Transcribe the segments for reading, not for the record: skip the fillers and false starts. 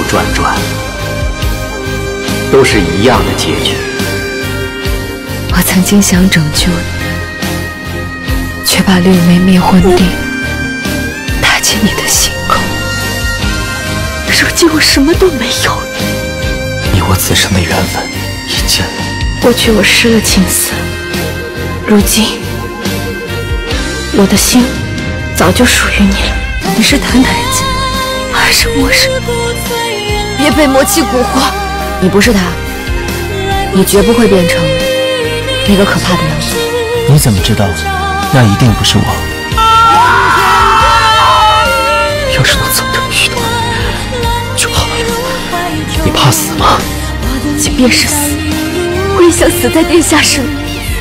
转转，都是一样的结局。 我曾经想拯救你，却把绿梅灭魂锭打进你的心口。如今我什么都没有了， 你我此生的缘分已尽了。 过去我失了青丝，如今我的心早就属于你了。你是谭台烬，还是陌生？别被魔气蛊惑。你不是他，你绝不会变成那个可怕的样子。 你怎么知道那一定不是我？ 要是能早点遇到就好了。你怕死吗？ 即便是死，我也想死在殿下手里。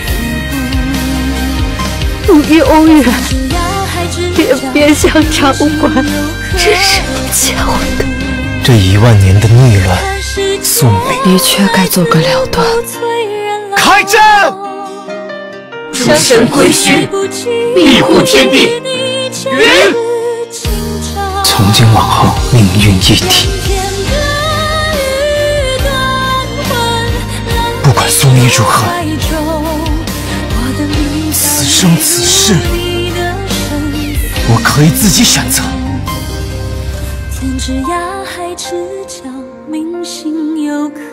你与欧远连边相掌管，这是你教我的。 这10000年的逆乱宿命， 的确该做个了断。 开战！ 诸神归虚，庇护天地。云， 从今往后命运一体。不管宿命如何，此生此世，我可以自己选择。 天之涯，海之角，明星有可